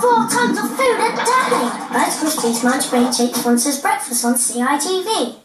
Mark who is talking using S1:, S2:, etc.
S1: 4 tons of food a day. Rice Krispies Munch Brain Shake sponsors breakfast on CITV.